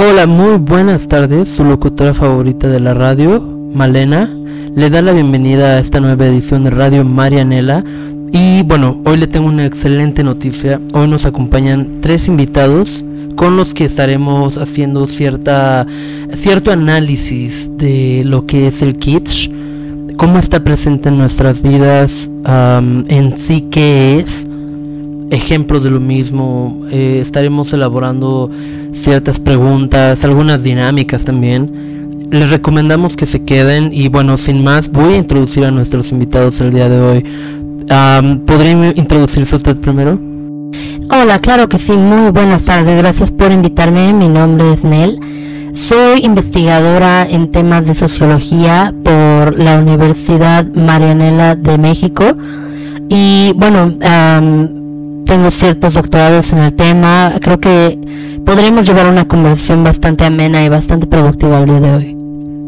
Hola, muy buenas tardes. Su locutora favorita de la radio, Malena, le da la bienvenida a esta nueva edición de Radio Marianela. Y bueno, hoy le tengo una excelente noticia. Hoy nos acompañan 3 invitados con los que estaremos haciendo cierto análisis de lo que es el kitsch, cómo está presente en nuestras vidas, en sí qué es, ejemplos de lo mismo. Estaremos elaborando ciertas preguntas, algunas dinámicas también. Les recomendamos que se queden y bueno, sin más, voy a introducir a nuestros invitados el día de hoy. ¿Podría introducirse usted primero? Hola, claro que sí, muy buenas tardes, gracias por invitarme. Mi nombre es Nel, soy investigadora en temas de sociología por la Universidad Marianela de México y bueno, tengo ciertos doctorados en el tema. Creo que podremos llevar una conversación bastante amena y bastante productiva el día de hoy.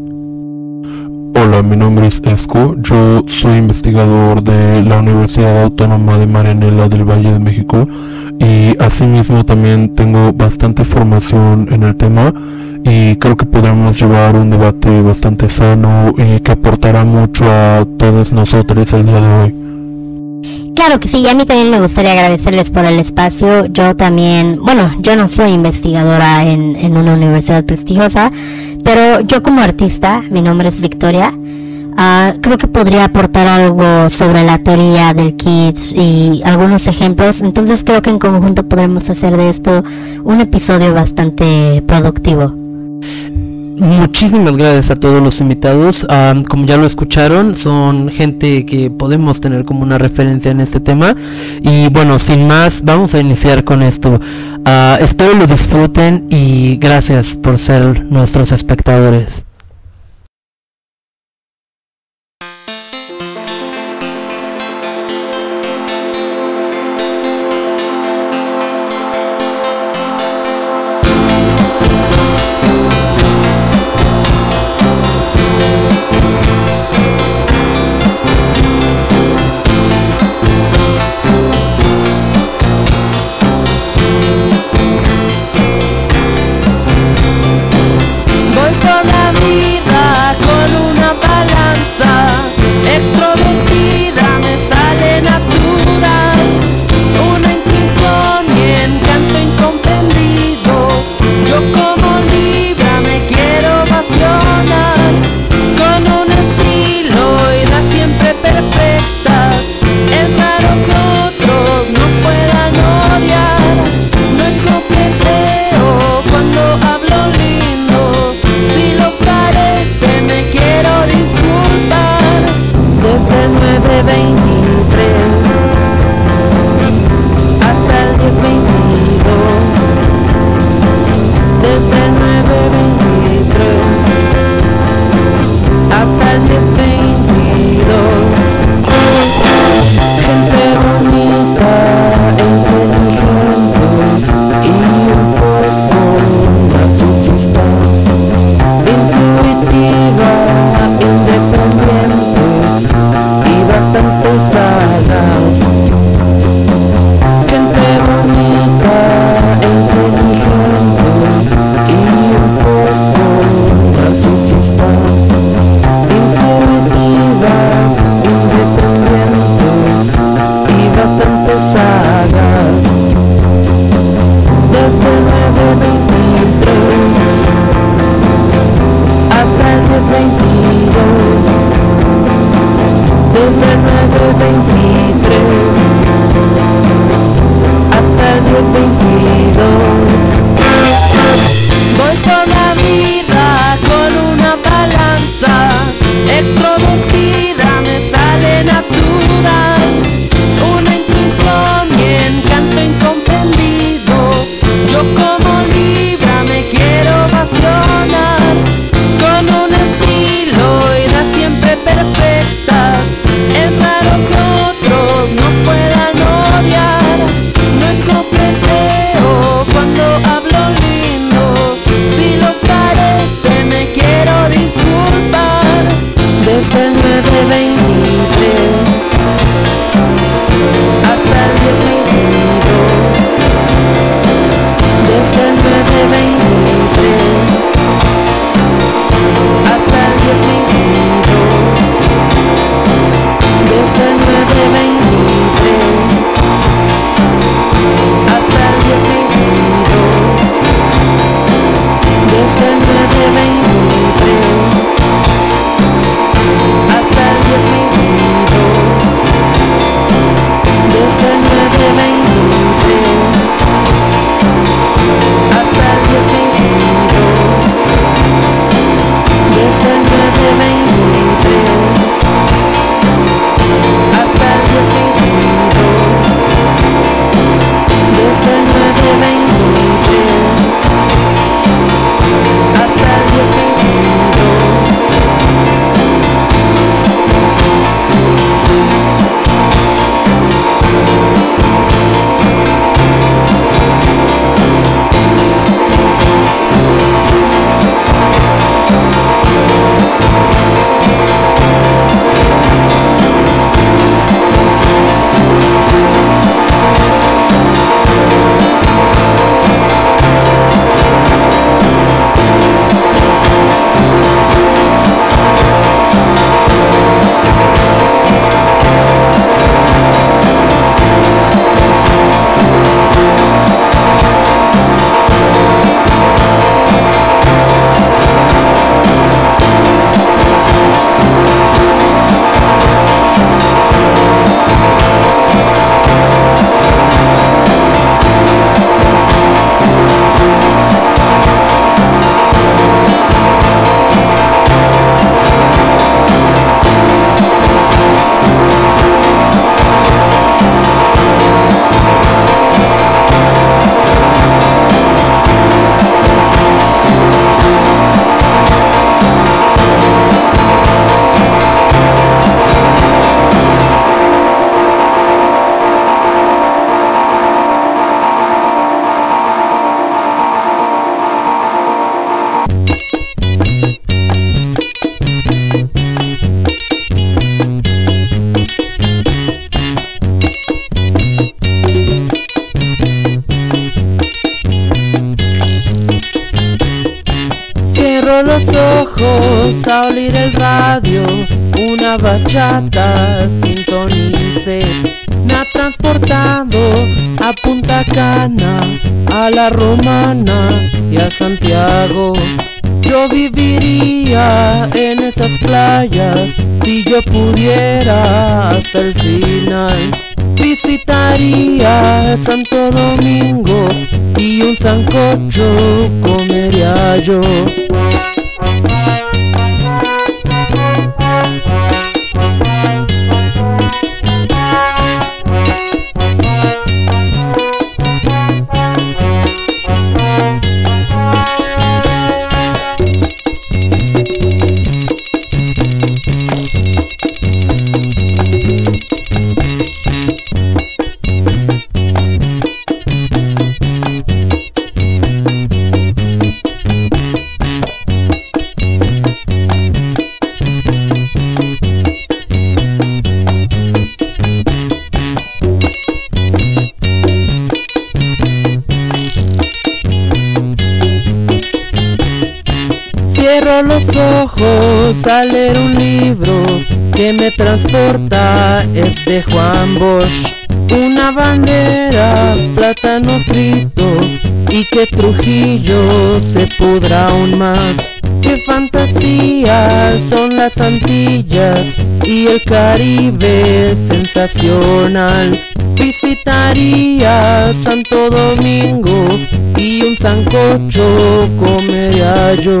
Hola, mi nombre es Esco, yo soy investigador de la Universidad Autónoma de Marianela del Valle de México y asimismo también tengo bastante formación en el tema y creo que podremos llevar un debate bastante sano y que aportará mucho a todos nosotros el día de hoy. Claro que sí, y a mí también me gustaría agradecerles por el espacio. Yo también, bueno, yo no soy investigadora en una universidad prestigiosa, pero yo como artista, mi nombre es Victoria, creo que podría aportar algo sobre la teoría del kitsch y algunos ejemplos. Entonces creo que en conjunto podremos hacer de esto un episodio bastante productivo. Muchísimas gracias a todos los invitados. Como ya lo escucharon, son gente que podemos tener como una referencia en este tema. Y bueno, sin más, vamos a iniciar con esto. Espero lo disfruten y gracias por ser nuestros espectadores. Desde el 923 a oír el radio, una bachata sintonice. Me ha transportado a Punta Cana, a La Romana y a Santiago. Yo viviría en esas playas si yo pudiera hasta el final. Visitaría Santo Domingo y un sancocho comería yo. Cierro los ojos al leer un libro que me transporta, es de Juan Bosch. Una bandera, plátano frito y que Trujillo se pudra aún más. Qué fantasía son las Antillas y el Caribe sensacional. Visitaría Santo Domingo y un sancocho comería yo.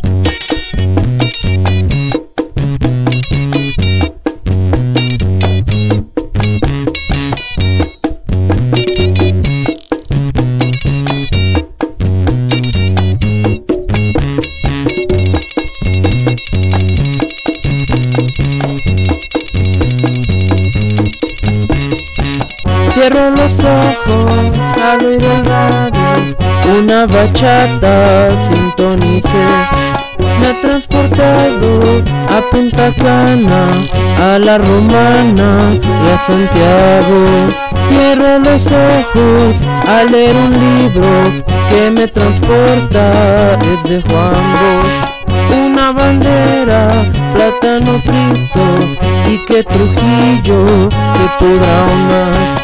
Cierro los ojos al oír el radio, una bachata sintonice. Me ha transportado a Punta Cana, a La Romana y a Santiago. Cierro los ojos al leer un libro que me transporta, es de Juan Bosch. Una bandera, plátano frito y que Trujillo se pudra aún más.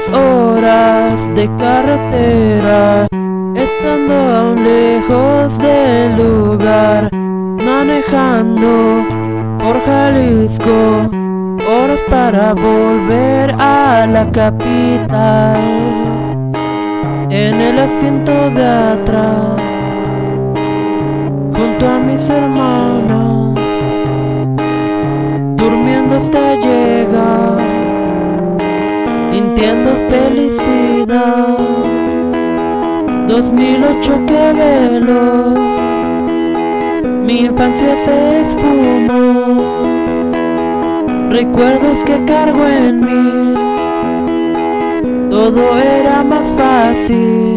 Tantas horas de carretera, estando aún lejos del lugar, manejando por Jalisco, horas para volver a la capital. En el asiento de atrás, junto a mis hermanas, durmiendo hasta llegar, sintiendo felicidad. 2008 que veloz, mi infancia se esfumó, recuerdos que cargo en mí, todo era más fácil.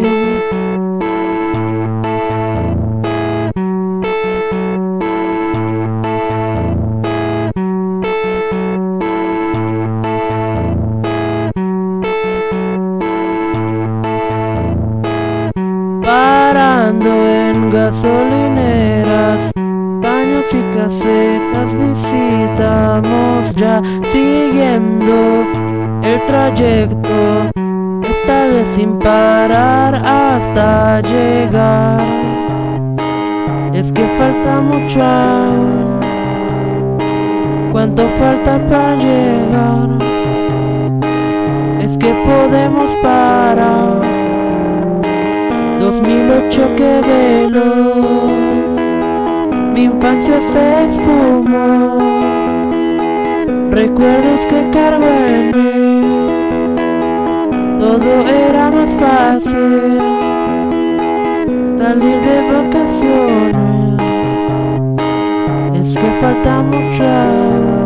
Parando en gasolineras, baños y casetas, visitamos ya, siguiendo el trayecto, esta vez sin parar hasta llegar. Es que falta mucho aún, ¿cuánto falta para llegar? Es que podemos parar. 2008 que veloz, mi infancia se esfumó, recuerdos que cargo en mí, todo era más fácil. Salir de vacaciones, es que falta mucho aún.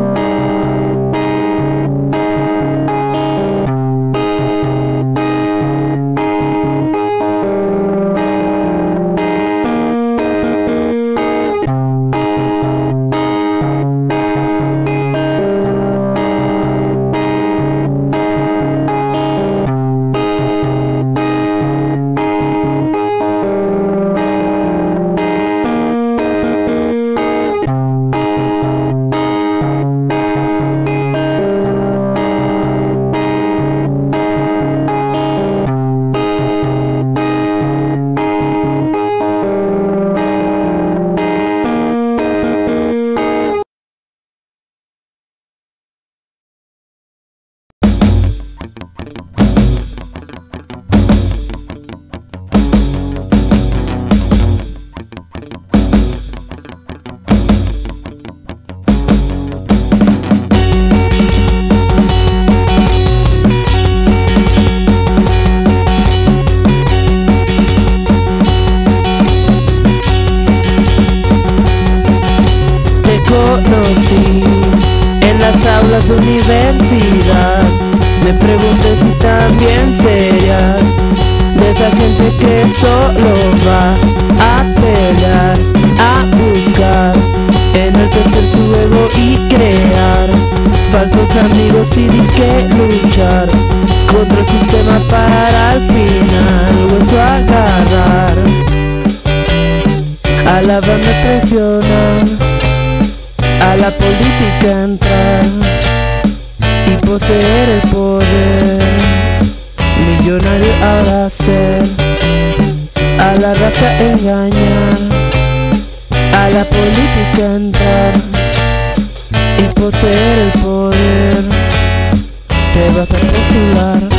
Conocí en las aulas de universidad, me pregunté si también serías de esa gente que solo va a pelear, a buscar en el tercer su ego y crear falsos amigos y disque luchar contra el sistema para al final hueso agarrar. A la banda traicionar, a la política entrar y poseer el poder, millonario ahora ser, a la raza engañar, a la política entrar y poseer el poder, te vas a postular.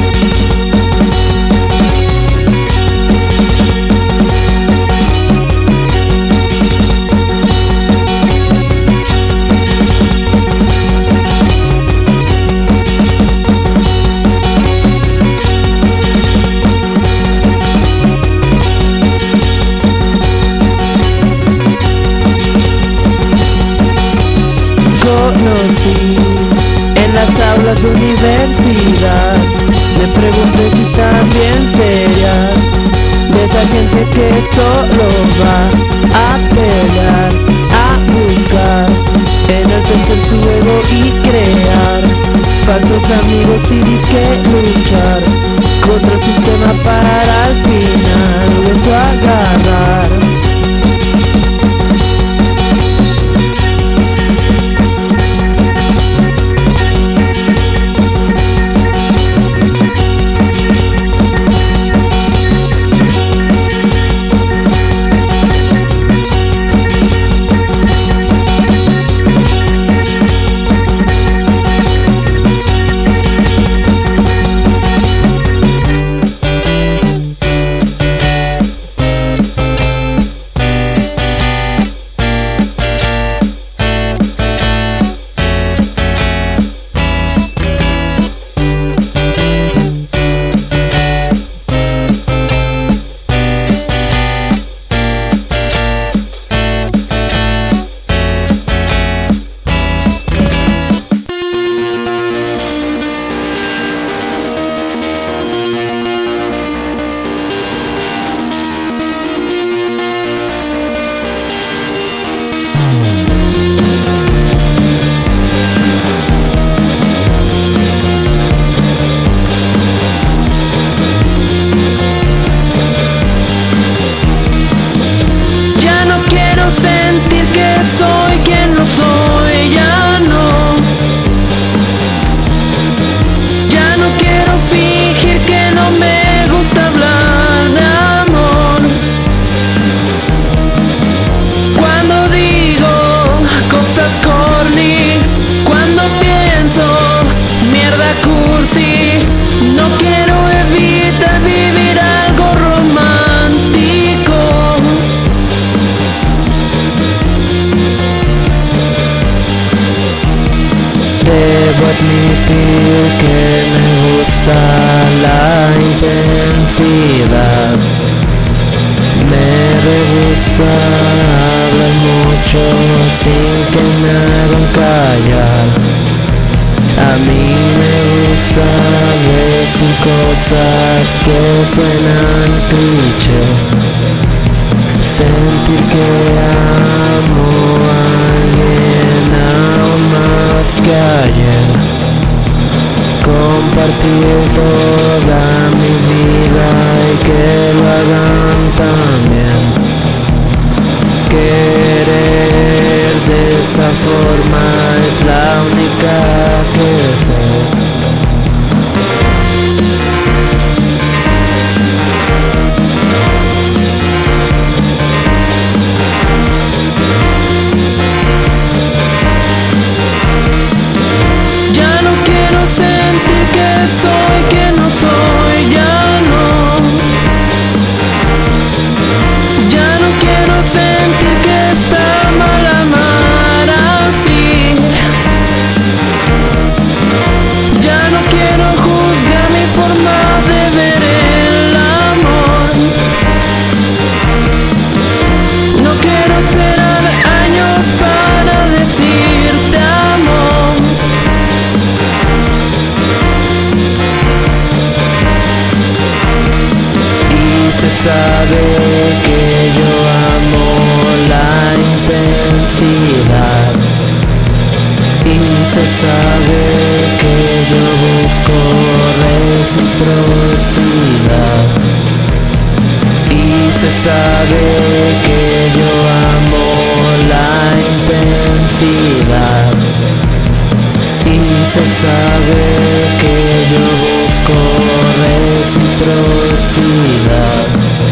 Conocí en las aulas de universidad, me pregunté si también serías de esa gente que solo va a pelear, a buscar en el tercer su ego y crear falsos amigos y disque luchar contra el sistema para al final hueso agarrar. admitir que me gusta la intensidad. Me gusta hablar mucho sin que me hagan callar. A mí me gusta decir cosas que suenan cliché. Sentir que amo a alguien aún más que ayer. Compartir toda mi vida y que lo hagan también. Querer de esa forma es la única que sé. Ya no quiero sentir que soy quien no soy, ya no. Ya no quiero sentir que está mal amar así. Ya no quiero juzgar mi forma de ver el amor. No quiero esperar años para decirte amor. Y se sabe que yo amo la intensidad. Y se sabe que yo busco reciprocidad. Y se sabe que yo amo la intensidad. Y se sabe que yo busco reciprocidad.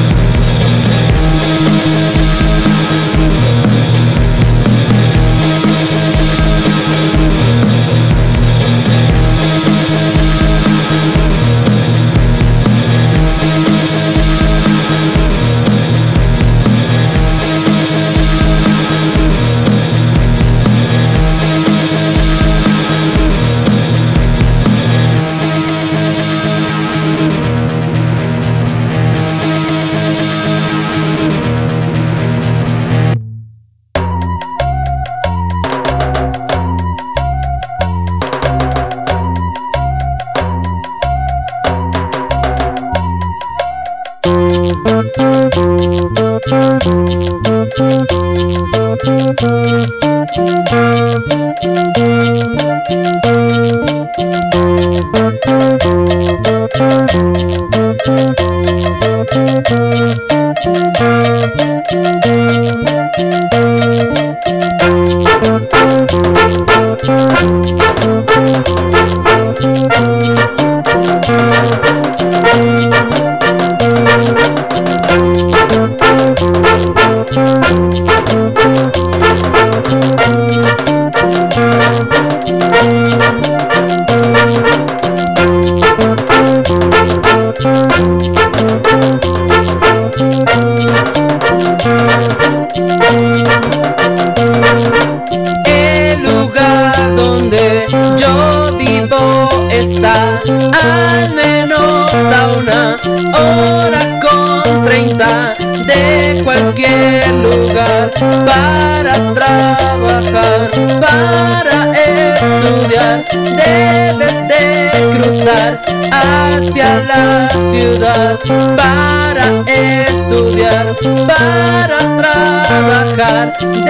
Hacia la ciudad para estudiar, para trabajar,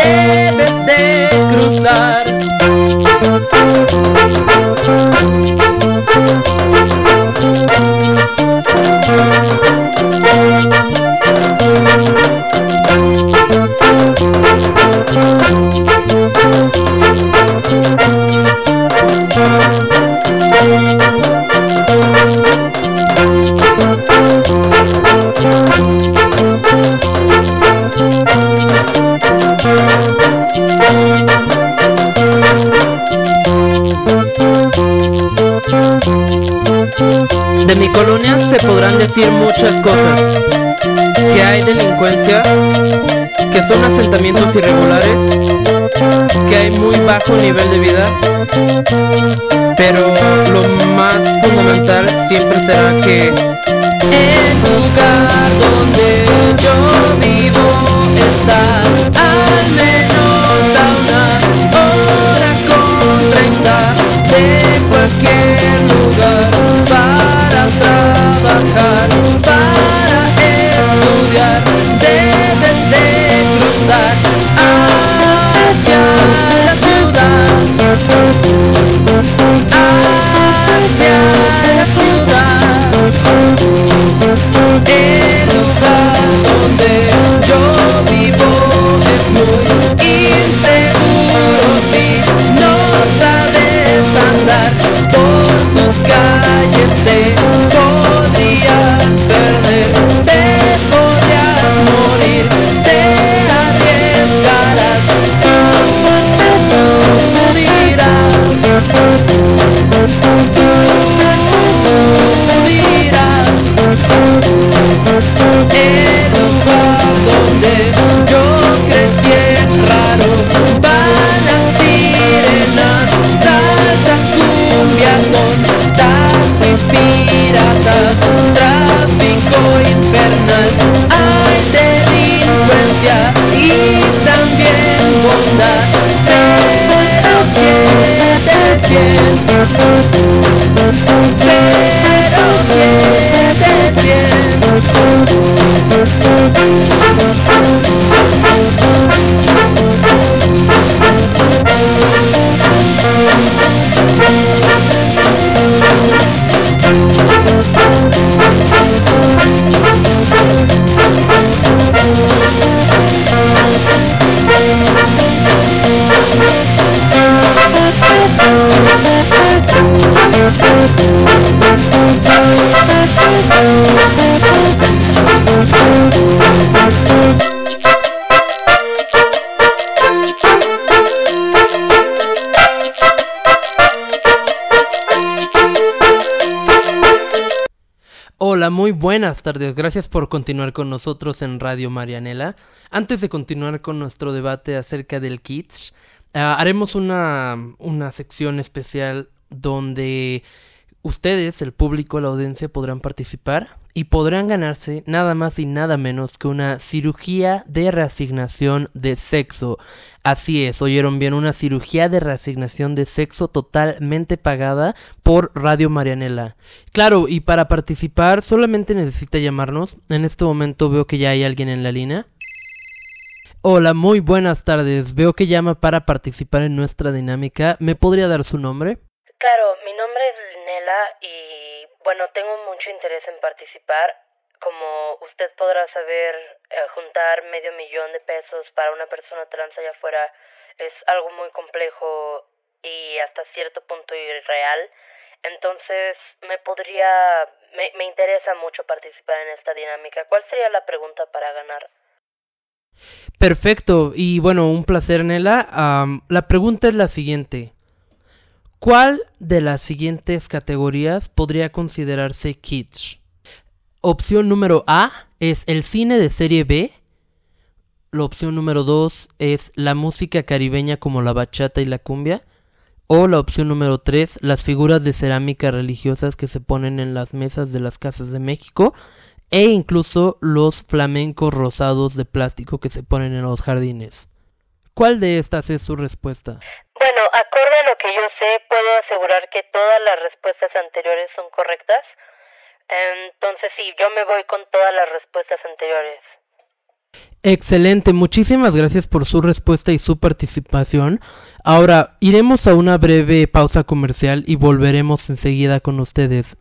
debes de cruzar. De mi colonia se podrán decir muchas cosas, que hay delincuencia, que son asentamientos irregulares, que hay muy bajo nivel de vida, pero lo más fundamental siempre será que el lugar donde yo vivo está al menos a una hora con 30 de cualquier lugar para trabajar, para estudiar. Debes de cruzar hacia la ciudad, hacia la ciudad. El lugar donde yo vivo es muy inseguro si no sabes andar por sus calles. Te podrías perder, te podrías morir, te arriesgarás, tú dirás, el lugar donde yo crecí es raro. Van a sirenas, salsa, cumbiatón, taxis, piratas, tráfico infernal. Hay delincuencia y también bondad. 'Hola, muy buenas tardes. Gracias por continuar con nosotros en Radio Marianela. Antes de continuar con nuestro debate acerca del kitsch, haremos una sección especial donde ustedes, el público, la audiencia, podrán participar y podrán ganarse nada más y nada menos que una cirugía de reasignación de sexo. Así es, oyeron bien, una cirugía de reasignación de sexo totalmente pagada por Radio Marianela. Claro, y para participar solamente necesita llamarnos. En este momento veo que ya hay alguien en la línea. Hola, muy buenas tardes. Veo que llama para participar en nuestra dinámica. ¿Me podría dar su nombre? Claro, mi nombre es Nela y bueno, tengo mucho interés en participar. Como usted podrá saber, juntar $500,000 para una persona trans allá afuera es algo muy complejo y hasta cierto punto irreal. Entonces, me interesa mucho participar en esta dinámica. ¿Cuál sería la pregunta para ganar? Perfecto, y bueno, un placer, Nela. La pregunta es la siguiente. ¿Cuál de las siguientes categorías podría considerarse kitsch? Opción número A es el cine de serie B. La opción número 2 es la música caribeña como la bachata y la cumbia. O la opción número 3, las figuras de cerámica religiosas que se ponen en las mesas de las casas de México. E incluso los flamencos rosados de plástico que se ponen en los jardines. ¿Cuál de estas es su respuesta? Bueno, acorde a lo que yo sé, puedo asegurar que todas las respuestas anteriores son correctas. Entonces sí, yo me voy con todas las respuestas anteriores. Excelente, muchísimas gracias por su respuesta y su participación. Ahora iremos a una breve pausa comercial y volveremos enseguida con ustedes.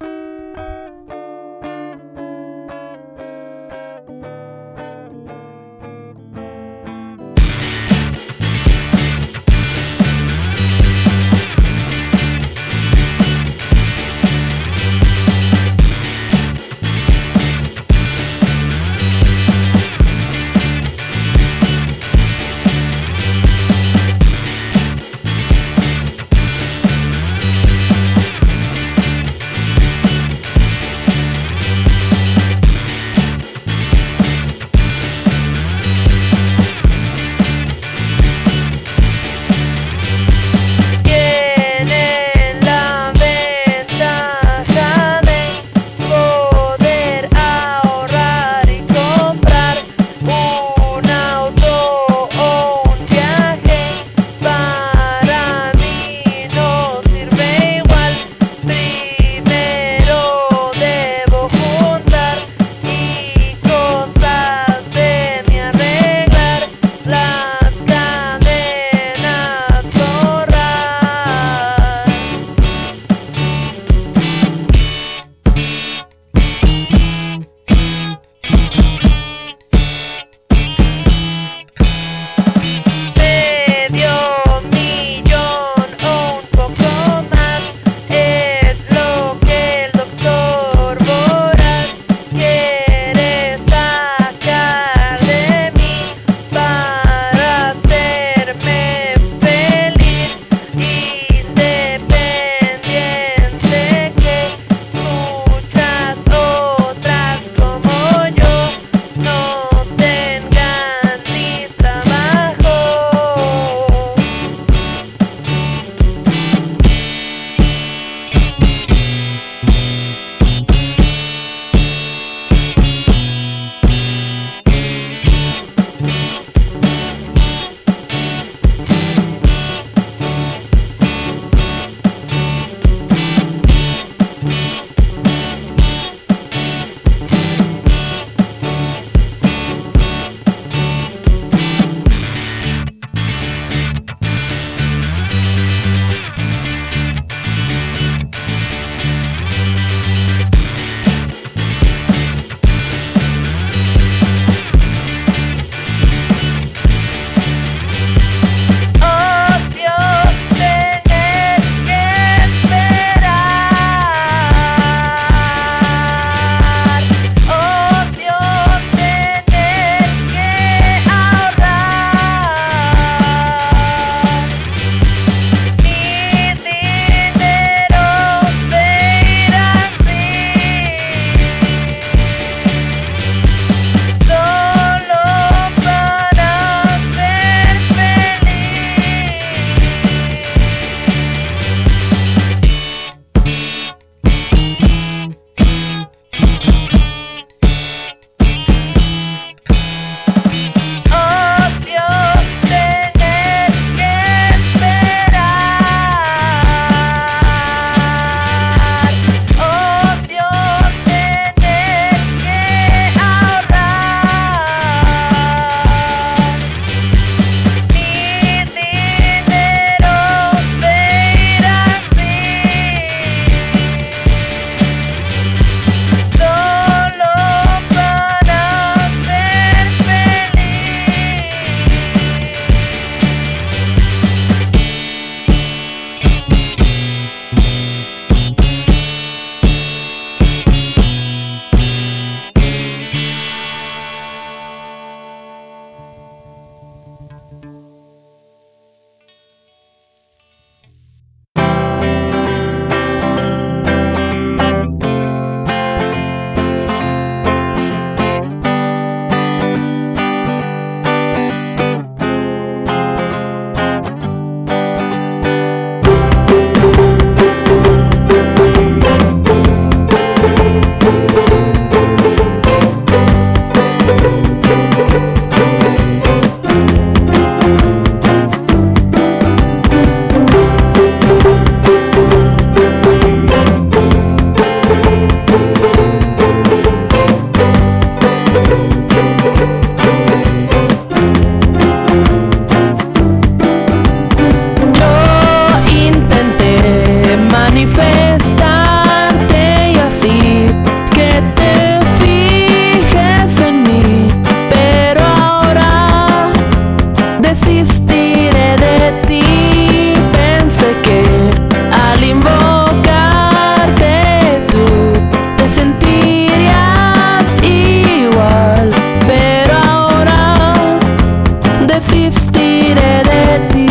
desistiré de ti. Pensé que al invocarte tú te sentirías igual, pero ahora desistiré de ti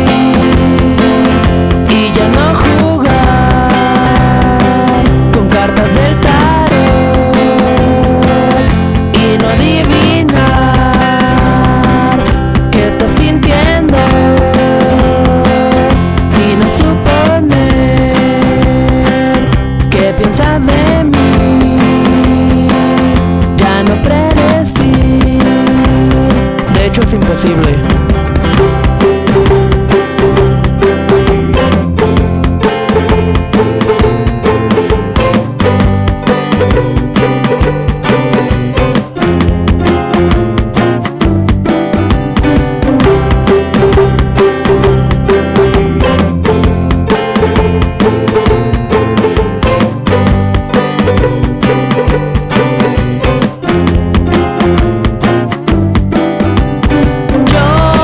y ya no jugar con cartas del tarot y no adivinar qué estás sintiendo y no suponer qué piensas de mí, ya no predecir, de hecho es imposible. Yo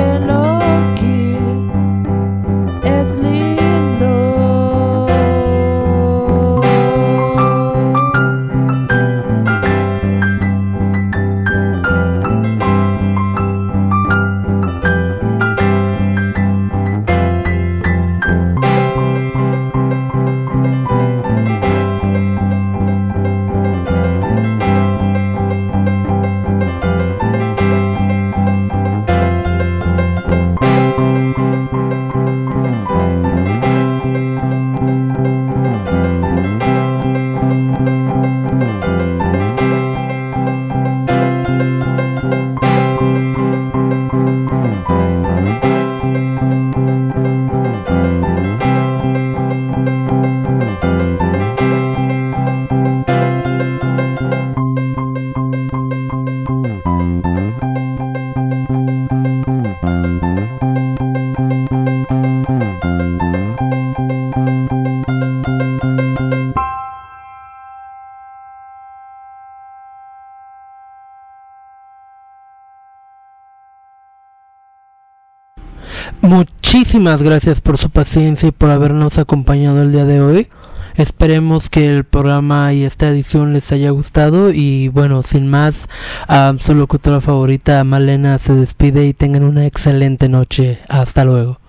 Hello Kitty es lindo. Muchísimas gracias por su paciencia y por habernos acompañado el día de hoy. Esperemos que el programa y esta edición les haya gustado y bueno, sin más, su locutora favorita Malena se despide y tengan una excelente noche. Hasta luego.